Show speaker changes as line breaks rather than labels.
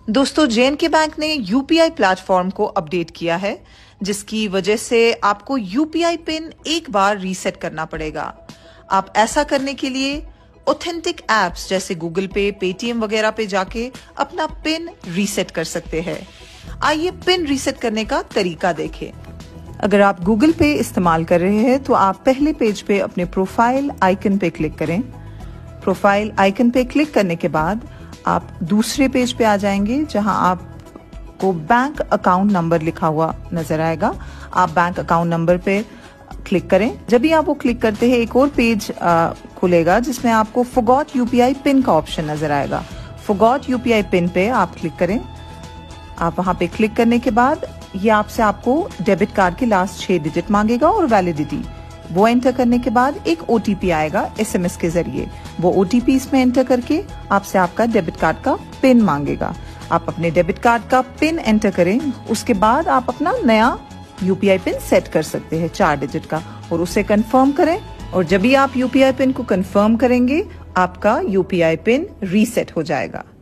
दोस्तों, JNK bank ने UPI platform को अपडेट किया है, जिसकी वजह से आपको यूपीआई पिन एक बार रीसेट करना पड़ेगा। आप ऐसा करने के लिए ऑथेंटिक एप्स जैसे गूगल पे, पेटीएम वगैरह पे जाके अपना पिन रीसेट कर सकते हैं। आइए पिन रीसेट करने का तरीका देखें। अगर आप गूगल पे इस्तेमाल कर रहे हैं तो आप पहले पेज पे अपने प्रोफाइल आइकन पे क्लिक करें। प्रोफाइल आइकन पे क्लिक करने के बाद आप दूसरे पेज पे आ जाएंगे, जहां आपको बैंक अकाउंट नंबर लिखा हुआ नजर आएगा। आप बैंक अकाउंट नंबर पे क्लिक करें। जब भी आप वो क्लिक करते हैं, एक और पेज खुलेगा जिसमें आपको फॉरगॉट यूपीआई पिन का ऑप्शन नजर आएगा। फॉरगॉट यूपीआई पिन पे आप क्लिक करें। आप वहां पे क्लिक करने के बाद ये आपको डेबिट कार्ड के लास्ट 6 डिजिट मांगेगा और वैलिडिटी। वो एंटर करने के बाद एक ओटीपी आएगा एसएमएस के जरिए। वो ओटीपी इसमें एंटर करके आपसे आपका डेबिट कार्ड का पिन मांगेगा। आप अपने डेबिट कार्ड का पिन एंटर करें। उसके बाद आप अपना नया यूपीआई पिन सेट कर सकते हैं 4 डिजिट का, और उसे कंफर्म करें। और जब भी आप यूपीआई पिन को कंफर्म करेंगे, आपका यूपीआई पिन रीसेट हो जाएगा।